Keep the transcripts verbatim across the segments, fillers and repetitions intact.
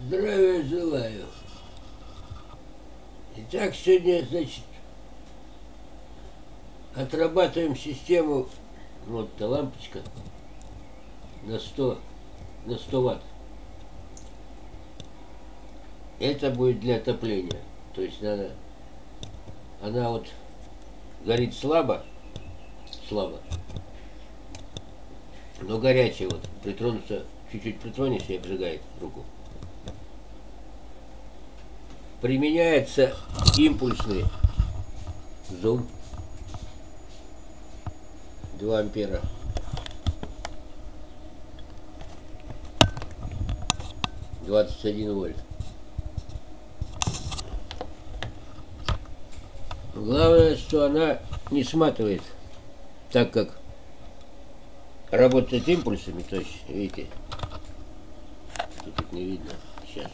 Здравия желаю. Итак, сегодня, значит, отрабатываем систему. Вот эта лампочка на сто, на сто ватт. Это будет для отопления. То есть надо, она вот горит слабо, слабо, но горячая вот. Притронуться, чуть-чуть притронешься и обжигает руку. Применяется импульсный зум два ампера. двадцать один вольт. Главное, что она не сматывает, так как работает импульсами. То есть, видите, тут не видно сейчас.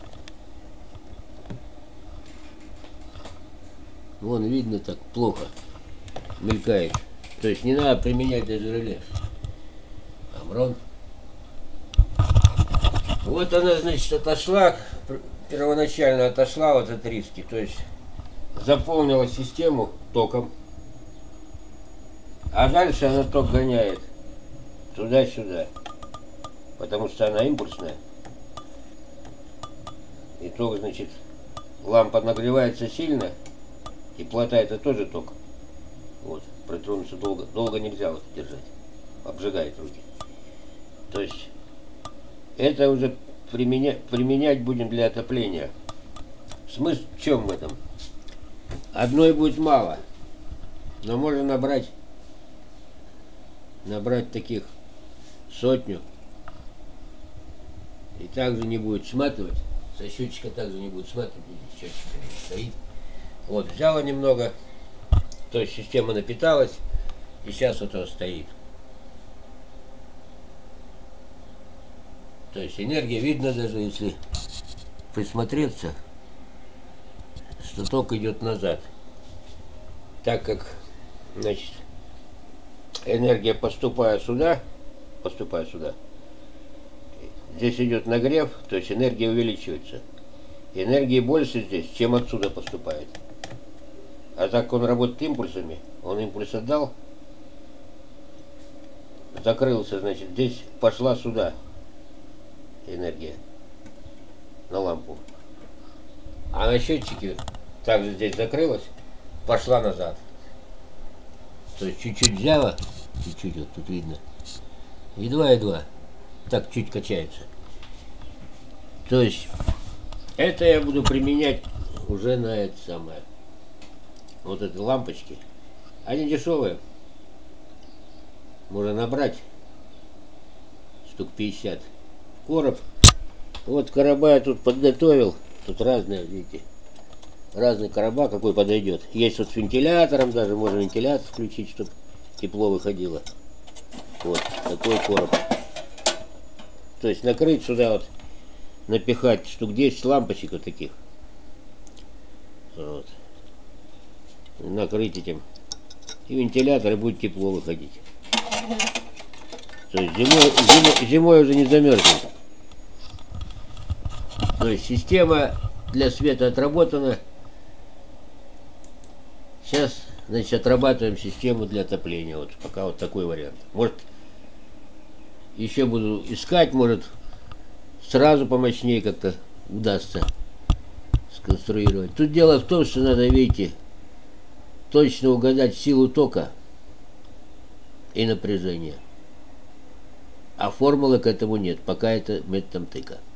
Вон видно, так плохо мелькает. То есть не надо применять даже реле. Амрон. Вот она, значит, отошла, первоначально отошла вот от риски. То есть заполнила систему током. А дальше она ток гоняет туда-сюда. Потому что она импульсная. И ток, значит, лампа нагревается сильно. Теплота это тоже ток. Вот, притронуться долго, долго нельзя вот держать. Обжигает руки. То есть это уже применя, применять будем для отопления. Смысл в чем в этом? Одной будет мало. Но можно набрать набрать таких сотню. И также не будет сматывать. Со счетчика также не будет сматывать. Счетчик стоит. Вот, взяла немного, то есть система напиталась, и сейчас вот он стоит. То есть энергия видно, даже если присмотреться, что ток идет назад. Так как, значит, энергия, поступая сюда, поступая сюда, здесь идет нагрев, то есть энергия увеличивается. Энергии больше здесь, чем отсюда поступает. А так как он работает импульсами, он импульс отдал, закрылся, значит, здесь пошла сюда энергия на лампу. А на счетчике также здесь закрылась, пошла назад. То есть чуть-чуть взяла, чуть-чуть вот тут видно, едва-едва, так чуть качается. То есть это я буду применять уже на это самое. Вот эти лампочки. Они дешевые. Можно набрать штук пятьдесят. Короб. Вот короба я тут подготовил. Тут разные, видите. Разные короба, какой подойдет. Есть вот с вентилятором, даже можно вентилятор включить, чтобы тепло выходило. Вот такой короб. То есть накрыть сюда вот, напихать штук десять лампочек вот таких. Вот. Накрыть этим. И вентилятор, и будет тепло выходить. То есть зимой, зимой, зимой уже не замерзнет. То есть система для света отработана. Сейчас, значит, отрабатываем систему для отопления. Вот пока вот такой вариант. Может, еще буду искать, может, сразу помощнее как-то удастся сконструировать. Тут дело в том, что надо, видите, точно угадать силу тока и напряжение. А формулы к этому нет, пока это методом тыка.